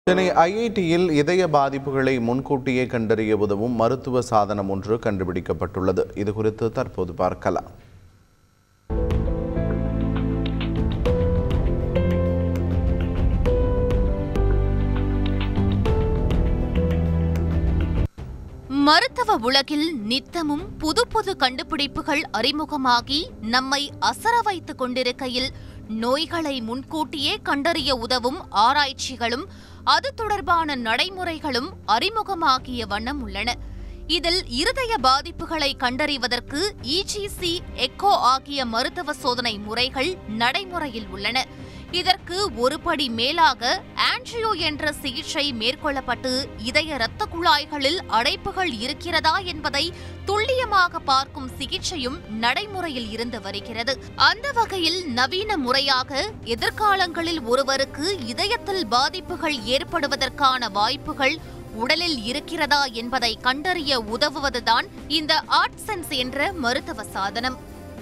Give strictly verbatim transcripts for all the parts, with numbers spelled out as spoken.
சென்னை ஐ ஐ டியில் இதய பாதிப்புகளை முன்கூட்டியே கண்டறிய உதவும் மருத்துவ சாதனம் ஒன்று கண்டுபிடிக்கப்பட்டுள்ளது. இது குறித்து தற்போது பார்க்கலாம். மருத்துவ உலகில் நித்தமும் புது புது கண்டுபிடிப்புகள் அறிமுகமாகி நம்மை அசர வைத்துக் கொண்டிருக்கையில் நோய்களை முன்கூட்டியே கண்டறிய உதவும் ஆராய்ச்சிகளும் அது தொடர்பான நடைமுறைகளும் அறிமுகமாகிய வண்ணம் உள்ளன. இதில் இருதய பாதிப்புகளை கண்டறிவதற்கு இ ஜி சி, எக்கோ ஆகிய மருத்துவ சோதனை முறைகள் நடைமுறையில் உள்ளன. இதற்கு ஒருபடி மேலாக ஆன்ஜியோ என்ற சிகிச்சை மேற்கொள்ளப்பட்டு இதய இரத்த குழாய்களில் அடைப்புகள் இருக்கிறதா என்பதை துல்லியமாக பார்க்கும் சிகிச்சையும் நடைமுறையில் இருந்து வருகிறது. அந்த வகையில் நவீன முறையாக எதிர்காலங்களில் ஒருவருக்கு இதயத்தில் பாதிப்புகள் ஏற்படுவதற்கான வாய்ப்புகள் உடலில் இருக்கிறதா என்பதை கண்டறிய உதவுவதுதான் இந்த ஆர்ட்சென்ஸ் என்ற மருத்துவ சாதனம்.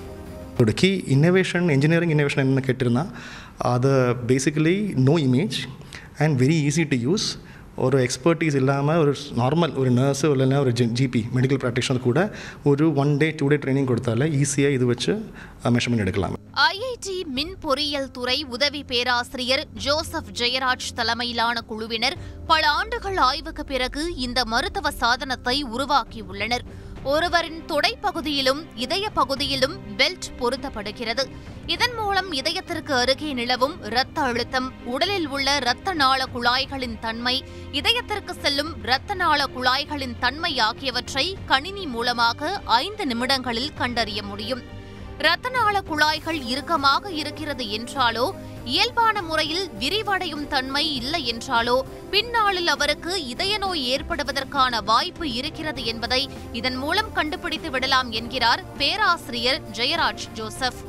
இதோட கீ இன்னோவேஷன், இன்ஜினியரிங் இன்னோவேஷன் என்ன கேட்டிருந்தா, அது basically no image and very easy to use. ஒரு எக்ஸ்பர்டீஸ் இல்லாமல் ஒரு நார்மல் ஒரு நர்ஸு இல்லைன்னா ஒரு ஜிபி மெடிக்கல் ப்ராக்டிஷனர் கூட ஒரு one day two day training கொடுத்தால ஈஸியாக இது வச்சு மெஷர்மெண்ட் எடுக்கலாம். ஐ ஐ டி மின் பொறியியல் துறை உதவி பேராசிரியர் ஜோசப் ஜெயராஜ் தலைமையிலான குழுவினர் பல ஆண்டுகள் ஆய்வுக்கு பிறகு இந்த மருத்துவ சாதனத்தை உருவாக்கியுள்ளனர். ஒருவரின் தொடை பகுதியிலும் இதய பகுதியிலும் பெல்ட் பொருத்தப்படுகிறது. இதன் மூலம் இதயத்திற்கு அருகே நிலவும் இரத்த அழுத்தம், உடலில் உள்ள இரத்த நாள குழாய்களின் தன்மை, இதயத்திற்கு செல்லும் இரத்த நாள குழாய்களின் தன்மை ஆகியவற்றை கணினி மூலமாக ஐந்து நிமிடங்களில் கண்டறிய முடியும். இரத்த நாள குழாய்கள் இறுக்கமாக இருக்கிறது என்றாலோ, இயல்பான முறையில் விரிவடையும் தன்மை இல்லை என்றாலோ பின்னாளில் அவருக்கு இதய நோய் ஏற்படுவதற்கான வாய்ப்பு இருக்கிறது என்பதை இதன் மூலம் கண்டுபிடித்து விடலாம் என்கிறார் பேராசிரியர் ஜெயராஜ் ஜோசப்.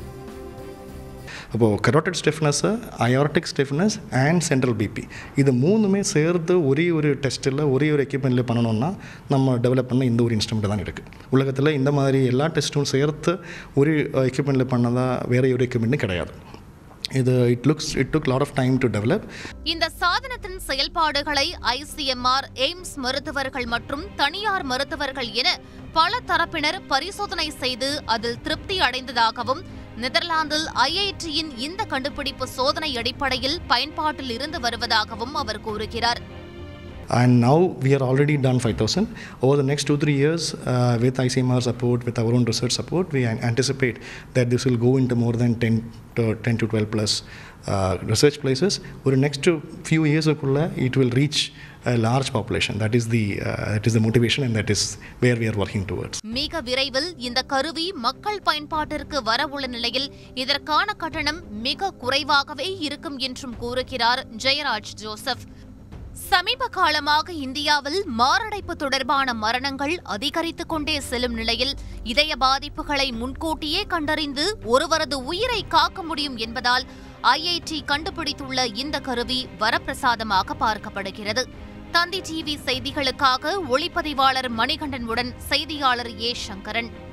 அப்போது carotid stiffness, aortic stiffness and central BP இது மூணுமே சேர்த்து ஒரே ஒரு டெஸ்ட்டில் ஒரே ஒரு எக்யூப்மெண்ட்டில் பண்ணணும்னா நம்ம டெவலப் பண்ண இந்த ஒரு இன்ஸ்ட்ருமெண்ட் தான் இருக்குது. உலகத்தில் இந்த மாதிரி எல்லா டெஸ்ட்டும் சேர்த்து ஒரு எக்யூப்மெண்ட்டில் பண்ணதாக வேறு ஒரு எக்யூப்மெண்ட்டும் கிடையாது. இது it looks it took lot of time to develop. இந்த சாதனத்தின் செயல்பாடுகளை I C M R, AIIMS மருத்துவர்கள் மற்றும் தனியார் மருத்துவர்கள் என பல தரப்பினர் பரிசோதனை செய்து அதில் திருப்தி அடைந்ததாகவும், நெதர்லாந்தில் ஐ ஐ டியின் இந்த கண்டுபிடிப்பு சோதனை அடிப்படையில் பயன்பாட்டில் இருந்து வருவதாகவும் அவர் கூறுகிறார். And now we are already done five thousand. Over the next two to three years, uh, with I C M R support, with our own research support, we anticipate that this will go into more than ten to twelve plus uh, research places. Over the next few years, it will reach a large population. That is the uh, that is the motivation, and that is where we are working towards. மிக விரைவில் இந்த கருவி மக்கள் பயன்பாட்டிற்கு வரவுள்ள நிலையில் இதற்கான கட்டணம் மிக குறைவாகவே இருக்கும் என்றும் கூறுகிறார் ஜெயராஜ் ஜோசப். சமீப காலமாக இந்தியாவில் மாரடைப்பு தொடர்பான மரணங்கள் அதிகரித்துக் கொண்டே செல்லும் நிலையில் இதய பாதிப்புகளை முன்கூட்டியே கண்டறிந்து ஒருவரது உயிரை காக்க முடியும் என்பதால் ஐ ஐ டி கண்டுபிடித்துள்ள இந்த கருவி வரப்பிரசாதமாக பார்க்கப்படுகிறது. தந்தி டிவி செய்திகளுக்காக ஒளிப்பதிவாளர் மணிகண்டனுடன் செய்தியாளர் ஏ சங்கரன்.